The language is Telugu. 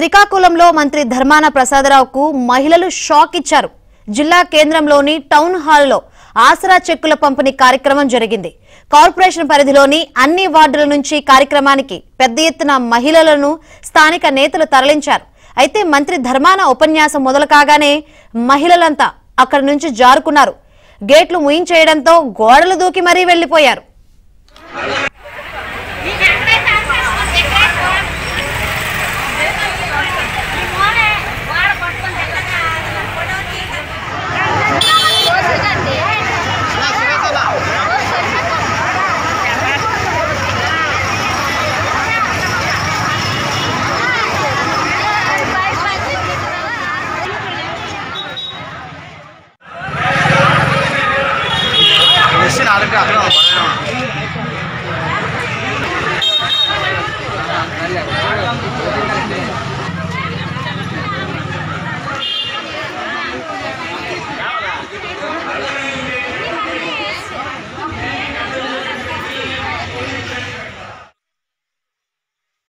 శ్రీకాకుళంలో మంత్రి ధర్మాన ప్రసాదరావుకు మహిళలు షాక్ ఇచ్చారు. జిల్లా కేంద్రంలోని టౌన్ హాల్లో ఆసరా చెక్కుల పంపిణీ కార్యక్రమం జరిగింది. కార్పొరేషన్ పరిధిలోని అన్ని వార్డుల నుంచి కార్యక్రమానికి పెద్ద ఎత్తున మహిళలను స్థానిక నేతలు తరలించారు. అయితే మంత్రి ధర్మాన ఉపన్యాసం మొదలు కాగానే మహిళలంతా అక్కడి నుంచి జారుకున్నారు. గేట్లు ముయించేయడంతో గోడలు దూకి మరీ వెళ్లిపోయారు.